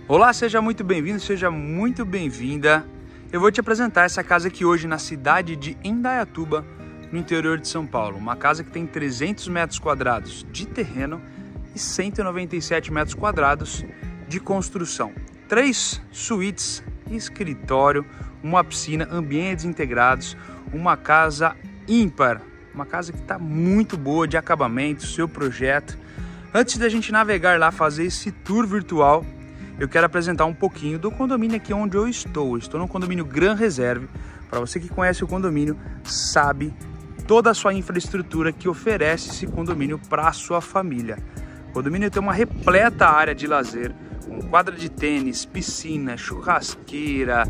Olá, seja muito bem-vindo, seja muito bem-vinda. Eu vou te apresentar essa casa aqui hoje na cidade de Indaiatuba, no interior de São Paulo. Uma casa que tem 300 metros quadrados de terreno e 197 metros quadrados de construção. 3 suítes, escritório, uma piscina, ambientes integrados, uma casa ímpar. Uma casa que está muito boa de acabamento, seu projeto. Antes da gente navegar lá, fazer esse tour virtual, eu quero apresentar um pouquinho do condomínio aqui onde eu estou. Eu estou no condomínio Gran Reserve. Para você que conhece o condomínio, sabe toda a sua infraestrutura que oferece esse condomínio para a sua família. O condomínio tem uma repleta área de lazer, com quadra de tênis, piscina, churrasqueira,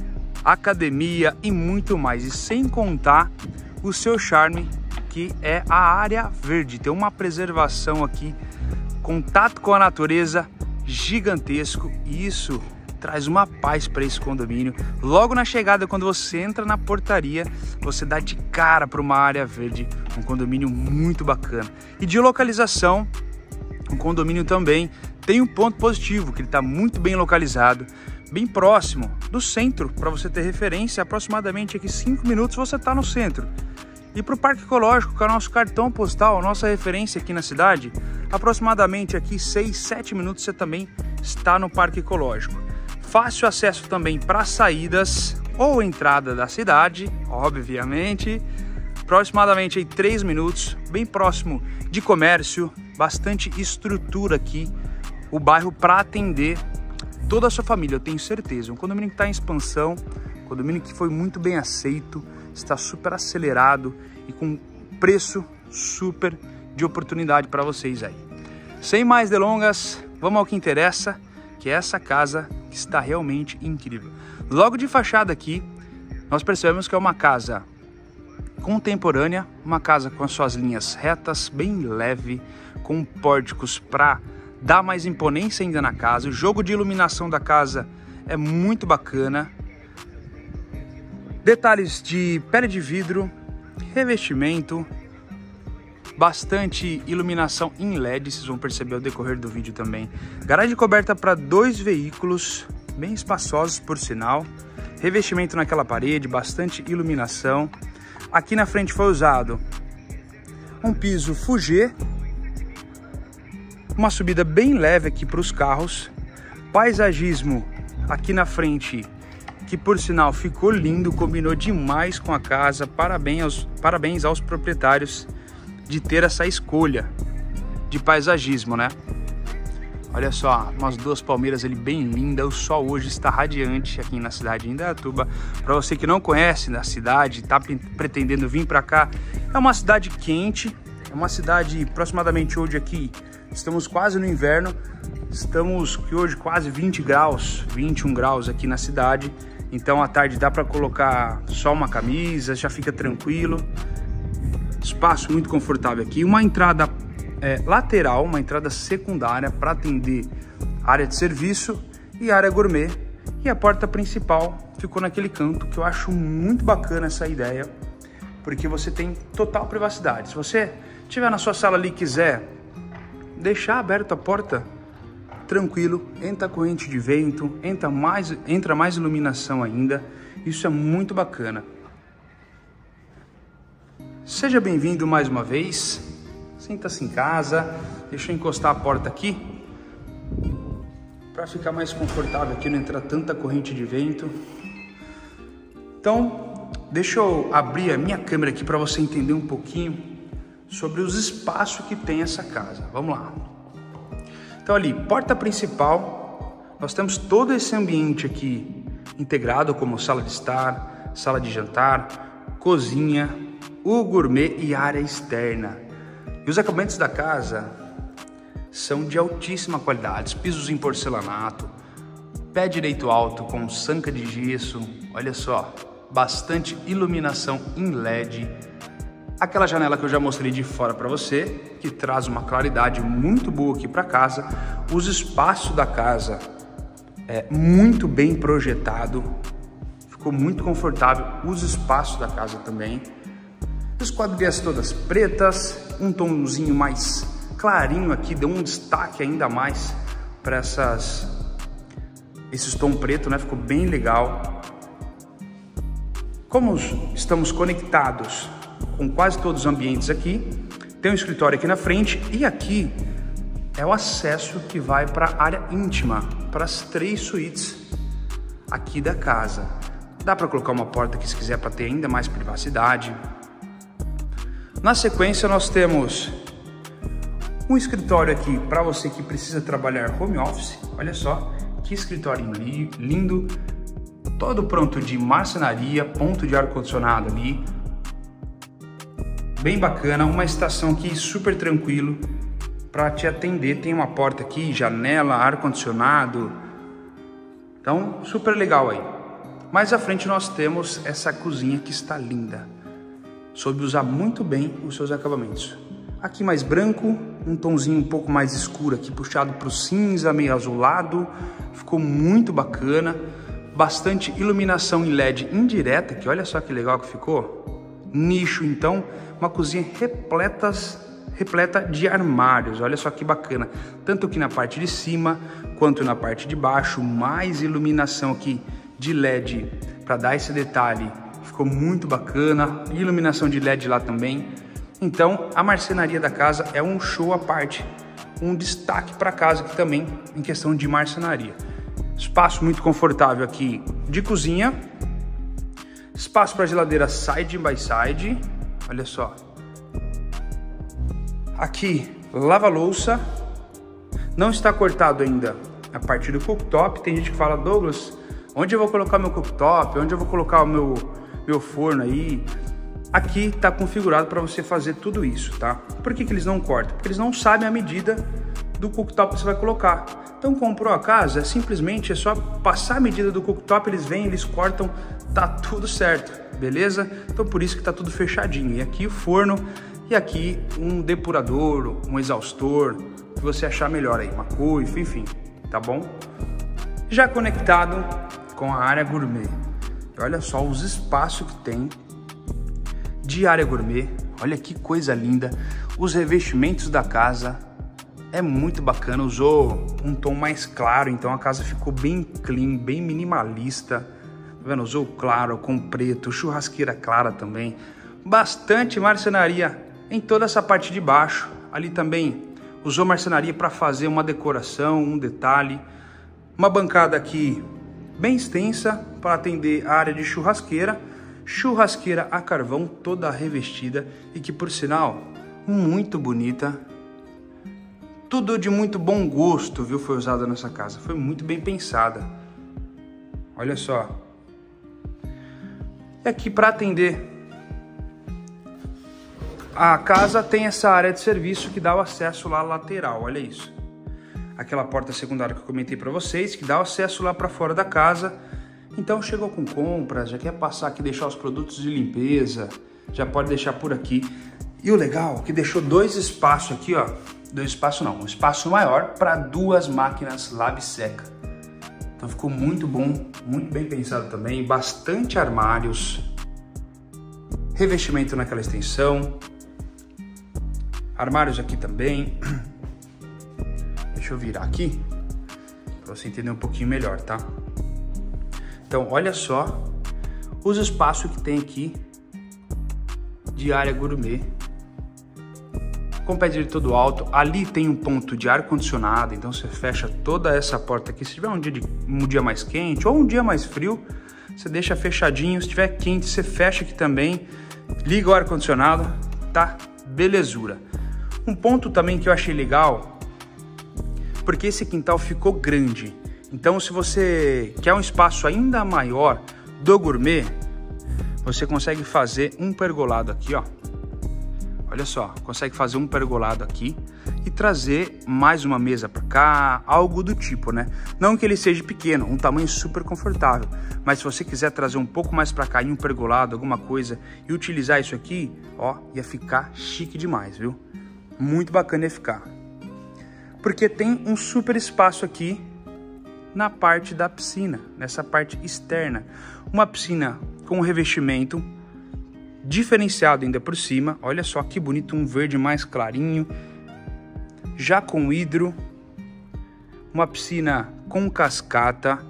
academia e muito mais. E sem contar o seu charme, que é a área verde. Tem uma preservação aqui, contato com a natureza gigantesco, e isso traz uma paz para esse condomínio. Logo na chegada, quando você entra na portaria, você dá de cara para uma área verde, um condomínio muito bacana. E de localização, o condomínio também tem um ponto positivo, que ele está muito bem localizado, bem próximo do centro. Para você ter referência, aproximadamente aqui 5 minutos você está no centro. E para o Parque Ecológico, que é o nosso cartão postal, a nossa referência aqui na cidade, aproximadamente aqui 6, 7 minutos você também está no Parque Ecológico. Fácil acesso também para saídas ou entrada da cidade, obviamente. Aproximadamente aí 3 minutos, bem próximo de comércio, bastante estrutura aqui. O bairro para atender toda a sua família, eu tenho certeza. Um condomínio que está em expansão, um condomínio que foi muito bem aceito, está super acelerado e com preço super de oportunidade para vocês aí. Sem mais delongas, vamos ao que interessa, que é essa casa que está realmente incrível. Logo de fachada aqui, nós percebemos que é uma casa contemporânea, uma casa com as suas linhas retas, bem leve, com pórticos para dar mais imponência ainda na casa. O jogo de iluminação da casa é muito bacana. Detalhes de pele de vidro, revestimento, bastante iluminação em LED, vocês vão perceber ao decorrer do vídeo também. Garagem coberta para 2 veículos, bem espaçosos por sinal. Revestimento naquela parede, bastante iluminação. Aqui na frente foi usado um piso Fugê, uma subida bem leve aqui para os carros. Paisagismo aqui na frente, que por sinal ficou lindo, combinou demais com a casa. Parabéns aos proprietários de ter essa escolha de paisagismo, né? Olha só, umas 2 palmeiras ali bem lindas. O sol hoje está radiante aqui na cidade de Indaiatuba. Para você que não conhece da cidade, está pretendendo vir para cá, é uma cidade quente, é uma cidade aproximadamente hoje aqui, estamos quase no inverno, estamos que hoje quase 20 graus, 21 graus aqui na cidade. Então à tarde dá para colocar só uma camisa, já fica tranquilo. Espaço muito confortável aqui. Uma entrada lateral, uma entrada secundária para atender área de serviço e área gourmet. E a porta principal ficou naquele canto, que eu acho muito bacana essa ideia, porque você tem total privacidade. Se você estiver na sua sala ali e quiser deixar aberta a porta, tranquilo, entra corrente de vento, entra mais iluminação ainda. Isso é muito bacana. Seja bem-vindo mais uma vez. Sinta-se em casa. Deixa eu encostar a porta aqui para ficar mais confortável aqui, não entrar tanta corrente de vento. Então, deixa eu abrir a minha câmera aqui para você entender um pouquinho sobre os espaços que tem essa casa. Vamos lá. Então ali, porta principal, nós temos todo esse ambiente aqui integrado, como sala de estar, sala de jantar, cozinha, o gourmet e área externa. E os acabamentos da casa são de altíssima qualidade, pisos em porcelanato, pé direito alto com sanca de gesso, olha só, bastante iluminação em LED. Aquela janela que eu já mostrei de fora para você, que traz uma claridade muito boa aqui para casa. Os espaços da casa é muito bem projetado, ficou muito confortável. Os espaços da casa também. As quadrilhas todas pretas, um tomzinho mais clarinho aqui, deu um destaque ainda mais para esse tom preto, né? Ficou bem legal. Como estamos conectados com quase todos os ambientes aqui, tem um escritório aqui na frente e aqui é o acesso que vai para a área íntima, para as 3 suítes aqui da casa. Dá para colocar uma porta aqui se quiser para ter ainda mais privacidade. Na sequência nós temos um escritório aqui para você que precisa trabalhar home office. Olha só que escritório lindo, todo pronto de marcenaria, ponto de ar-condicionado ali, bem bacana, uma estação aqui super tranquilo para te atender, tem uma porta aqui, janela, ar-condicionado, então super legal aí. Mais à frente nós temos essa cozinha que está linda, soube usar muito bem os seus acabamentos. Aqui mais branco, um tomzinho um pouco mais escuro aqui, puxado para o cinza, meio azulado, ficou muito bacana. Bastante iluminação em LED indireta, que olha só que legal que ficou. Nicho, então, uma cozinha repleta de armários, olha só que bacana. Tanto aqui na parte de cima, quanto na parte de baixo, mais iluminação aqui de LED para dar esse detalhe. Ficou muito bacana, iluminação de LED lá também. Então, a marcenaria da casa é um show à parte, um destaque para casa aqui também, em questão de marcenaria. Espaço muito confortável aqui de cozinha, espaço para geladeira side by side, olha só. Aqui, lava-louça, não está cortado ainda a parte do cooktop. Tem gente que fala, Douglas, onde eu vou colocar meu cooktop, onde eu vou colocar o meu forno aí? Aqui está configurado para você fazer tudo isso, tá? Por que eles não cortam? Porque eles não sabem a medida do cooktop que você vai colocar. Então comprou a casa, é só passar a medida do cooktop, eles vêm, eles cortam, tá tudo certo, beleza? Então por isso que tá tudo fechadinho. E aqui o forno e aqui um depurador, um exaustor, que você achar melhor aí, uma coifa, enfim, tá bom? Já conectado com a área gourmet. Olha só os espaços que tem de área gourmet, olha que coisa linda. Os revestimentos da casa é muito bacana, usou um tom mais claro, então a casa ficou bem clean, bem minimalista, tá vendo? Usou claro com preto, churrasqueira clara também, bastante marcenaria em toda essa parte de baixo. Ali também usou marcenaria para fazer uma decoração, um detalhe, uma bancada aqui bem extensa para atender a área de churrasqueira a carvão toda revestida e que por sinal muito bonita. Tudo de muito bom gosto, viu, foi usado nessa casa. Foi muito bem pensada. Olha só. E aqui para atender a casa tem essa área de serviço que dá o acesso lá lateral, olha isso. Aquela porta secundária que eu comentei para vocês, que dá o acesso lá para fora da casa. Então chegou com compras, já quer passar aqui, deixar os produtos de limpeza, já pode deixar por aqui. E o legal é que deixou 2 espaços aqui, ó. Um espaço maior para 2 máquinas lave-seca. Então ficou muito bom, muito bem pensado também, bastante armários, revestimento naquela extensão, armários aqui também. Deixa eu virar aqui para você entender um pouquinho melhor, tá? Então olha só os espaços que tem aqui de área gourmet. Com pé direito todo alto, ali tem um ponto de ar-condicionado, então você fecha toda essa porta aqui. Se tiver um dia mais quente ou um dia mais frio, você deixa fechadinho. Se tiver quente, você fecha aqui também, liga o ar-condicionado, tá? Belezura. Um ponto também que eu achei legal, porque esse quintal ficou grande. Então se você quer um espaço ainda maior do gourmet, você consegue fazer um pergolado aqui, ó. Olha só, consegue fazer um pergolado aqui e trazer mais uma mesa para cá, algo do tipo, né? Não que ele seja pequeno, um tamanho super confortável, mas se você quiser trazer um pouco mais para cá em um pergolado, alguma coisa, e utilizar isso aqui, ó, ia ficar chique demais, viu? Muito bacana ia ficar. Porque tem um super espaço aqui na parte da piscina, nessa parte externa. Uma piscina com revestimento diferenciado ainda por cima, olha só que bonito, um verde mais clarinho, já com hidro, uma piscina com cascata,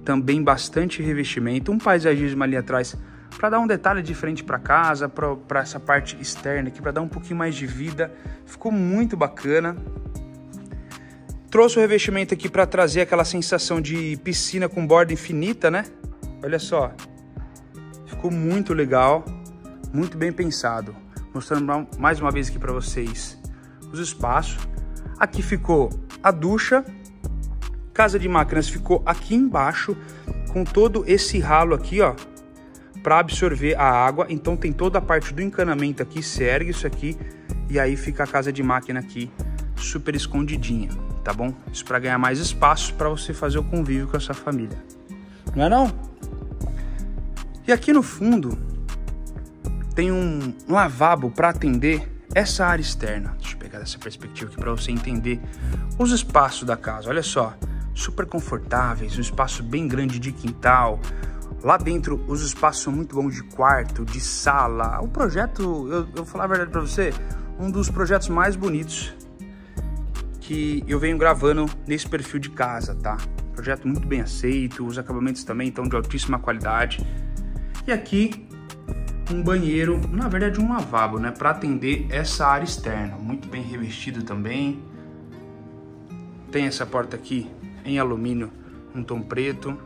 também bastante revestimento, um paisagismo ali atrás para dar um detalhe diferente para casa, para essa parte externa aqui, para dar um pouquinho mais de vida. Ficou muito bacana. Trouxe o revestimento aqui para trazer aquela sensação de piscina com borda infinita, né? Olha só, ficou muito legal, muito bem pensado. Mostrando mais uma vez aqui para vocês os espaços. Aqui ficou a ducha, casa de máquinas ficou aqui embaixo, com todo esse ralo aqui, ó, para absorver a água. Então tem toda a parte do encanamento aqui, se ergue isso aqui e aí fica a casa de máquina aqui super escondidinha, tá bom? Isso para ganhar mais espaço para você fazer o convívio com a sua família, não é não? E aqui no fundo tem um lavabo para atender essa área externa. Deixa eu pegar dessa perspectiva aqui para você entender os espaços da casa. Olha só, super confortáveis, um espaço bem grande de quintal. Lá dentro os espaços são muito bons de quarto, de sala. O projeto, eu vou falar a verdade para você, um dos projetos mais bonitos que eu venho gravando nesse perfil de casa, tá? Projeto muito bem aceito, os acabamentos também estão de altíssima qualidade. E aqui um banheiro, na verdade um lavabo, né, para atender essa área externa, muito bem revestido também. Tem essa porta aqui em alumínio, um tom preto.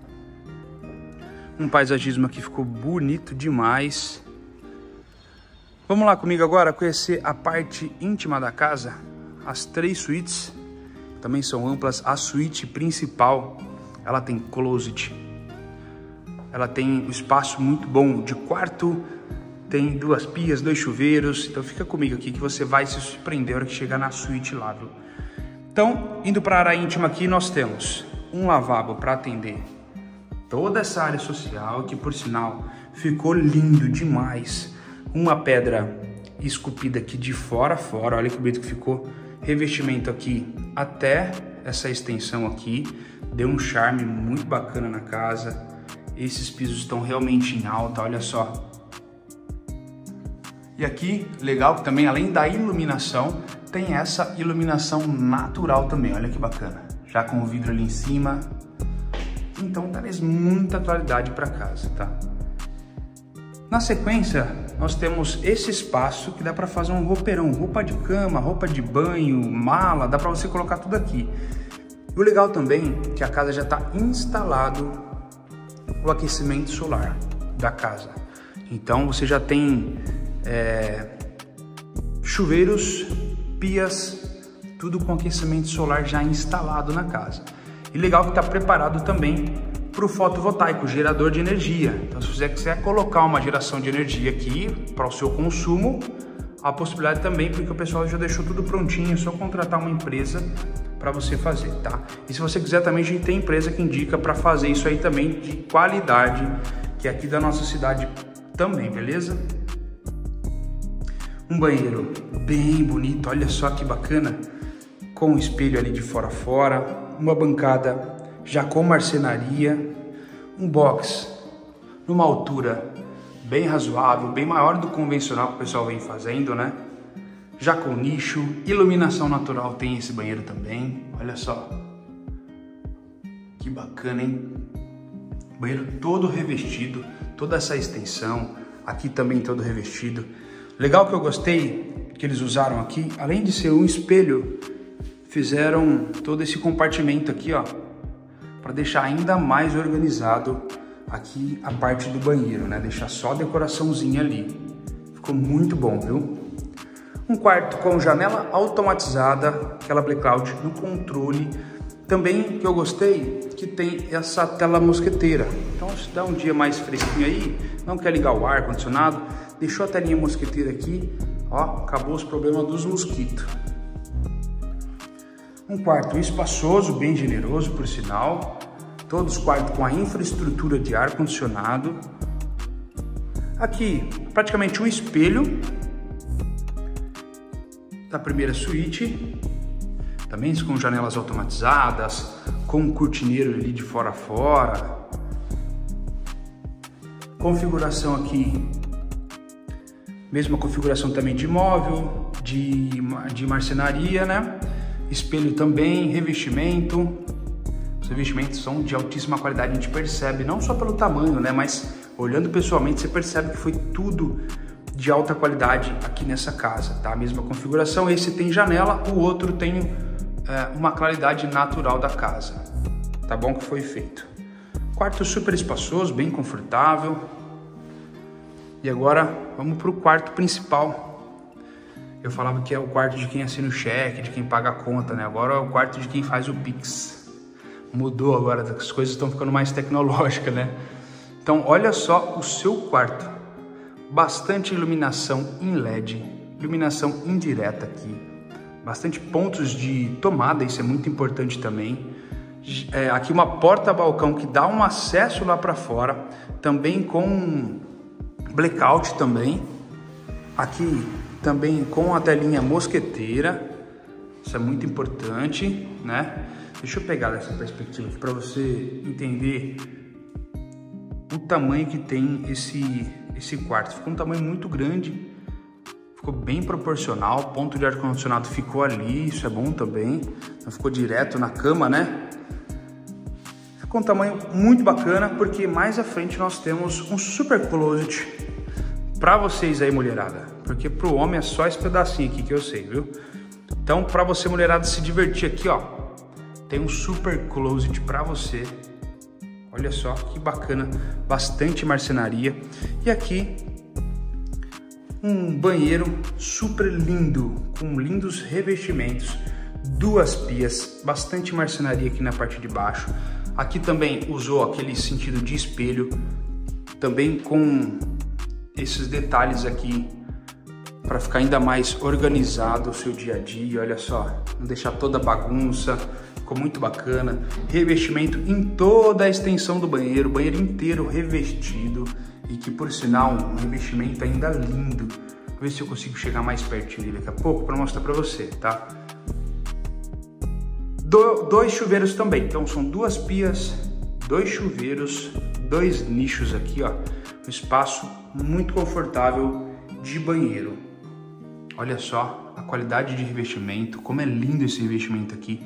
Um paisagismo aqui ficou bonito demais. Vamos lá comigo agora conhecer a parte íntima da casa. As 3 suítes também são amplas. A suíte principal, ela tem closet. Ela tem um espaço muito bom de quarto. Tem 2 pias, 2 chuveiros. Então fica comigo aqui que você vai se surpreender na hora que chegar na suíte lá, viu? Então, indo para a área íntima aqui, nós temos um lavabo para atender toda essa área social, que por sinal ficou lindo demais. Uma pedra esculpida aqui de fora a fora, olha que bonito que ficou. Revestimento aqui até essa extensão aqui, deu um charme muito bacana na casa. Esses pisos estão realmente em alta, olha só. E aqui, legal que também, além da iluminação, tem essa iluminação natural também, olha que bacana. Já com o vidro ali em cima. Então traz muita qualidade para casa, tá? Na sequência, nós temos esse espaço que dá para fazer um roupeirão, roupa de cama, roupa de banho, mala, dá para você colocar tudo aqui. E o legal também é que a casa já está instalado o aquecimento solar da casa. Então você já tem chuveiros, pias, tudo com aquecimento solar já instalado na casa. E legal que está preparado também para o fotovoltaico, gerador de energia. Então se você quiser colocar uma geração de energia aqui para o seu consumo, a possibilidade também, porque o pessoal já deixou tudo prontinho, é só contratar uma empresa para você fazer, tá? E se você quiser também, a gente tem empresa que indica para fazer isso aí também de qualidade, que é aqui da nossa cidade também, beleza? Um banheiro bem bonito, olha só que bacana, com um espelho ali de fora a fora, uma bancada já com marcenaria, um box numa altura bem razoável, bem maior do convencional que o pessoal vem fazendo, né? Já com nicho, iluminação natural tem esse banheiro também, olha só. Que bacana, hein? Banheiro todo revestido, toda essa extensão, aqui também todo revestido. Legal que eu gostei que eles usaram aqui, além de ser um espelho, fizeram todo esse compartimento aqui, ó, para deixar ainda mais organizado aqui a parte do banheiro, né? Deixar só a decoraçãozinha ali. Ficou muito bom, viu? Um quarto com janela automatizada, aquela blackout no controle. Também que eu gostei, que tem essa tela mosqueteira. Então se dá um dia mais fresquinho aí, não quer ligar o ar-condicionado, deixou a telinha mosqueteira aqui, ó, acabou os problemas dos mosquitos. Um quarto espaçoso, bem generoso por sinal. Todos os quartos com a infraestrutura de ar-condicionado. Aqui, praticamente um espelho da primeira suíte. Também com janelas automatizadas, com um cortineiro ali de fora a fora. Configuração aqui, mesma configuração também de móvel, de marcenaria, né? Espelho também, revestimento. Os revestimentos são de altíssima qualidade, a gente percebe, não só pelo tamanho, né? Mas olhando pessoalmente, você percebe que foi tudo de alta qualidade aqui nessa casa, tá? A mesma configuração, esse tem janela, o outro tem uma claridade natural da casa, tá bom? Que foi feito. Quarto super espaçoso, bem confortável. E agora vamos para o quarto principal. Eu falava que é o quarto de quem assina o cheque, de quem paga a conta, né? Agora é o quarto de quem faz o Pix. Mudou agora, as coisas estão ficando mais tecnológicas, né? Então olha só o seu quarto. Bastante iluminação em LED, iluminação indireta aqui. Bastante pontos de tomada, isso é muito importante também. Aqui uma porta-balcão que dá um acesso lá para fora, também com blackout também. Aqui também com a telinha mosqueteira, isso é muito importante, né? Deixa eu pegar dessa perspectiva aqui para você entender o tamanho que tem esse quarto. Ficou um tamanho muito grande, ficou bem proporcional, o ponto de ar-condicionado ficou ali, isso é bom também, não ficou direto na cama, né? Ficou um tamanho muito bacana, porque mais à frente nós temos um super closet para vocês aí, mulherada, porque pro homem é só esse pedacinho aqui que eu sei, viu? Então, para você, mulherada, se divertir aqui, ó, tem um super closet para você. Olha só que bacana, bastante marcenaria. E aqui um banheiro super lindo, com lindos revestimentos, duas pias, bastante marcenaria aqui na parte de baixo. Aqui também usou aquele sentido de espelho, também com esses detalhes aqui para ficar ainda mais organizado o seu dia a dia. Olha só, não deixar toda bagunça. Ficou muito bacana, revestimento em toda a extensão do banheiro, banheiro inteiro revestido, e que por sinal um revestimento ainda lindo. Vou ver se eu consigo chegar mais pertinho dele daqui a pouco para mostrar para você, tá? Dois chuveiros também, então são duas pias, dois chuveiros, dois nichos aqui, ó, um espaço muito confortável de banheiro. Olha só a qualidade de revestimento, como é lindo esse revestimento aqui.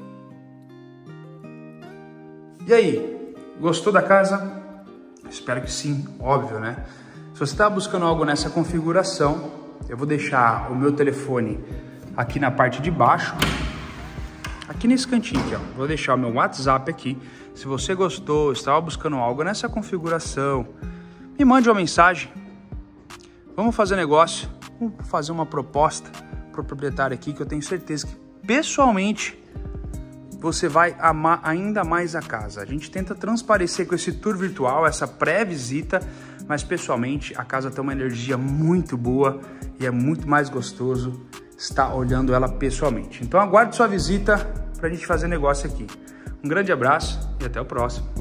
E aí, gostou da casa? Espero que sim, óbvio, né? Se você está buscando algo nessa configuração, eu vou deixar o meu telefone aqui na parte de baixo, aqui nesse cantinho aqui, ó. Vou deixar o meu WhatsApp aqui. Se você gostou, estava buscando algo nessa configuração, me mande uma mensagem. Vamos fazer negócio, vamos fazer uma proposta para o proprietário aqui, que eu tenho certeza que pessoalmente você vai amar ainda mais a casa. A gente tenta transparecer com esse tour virtual, essa pré-visita, mas pessoalmente a casa tem uma energia muito boa e é muito mais gostoso estar olhando ela pessoalmente. Então aguarde sua visita para a gente fazer negócio aqui. Um grande abraço e até o próximo.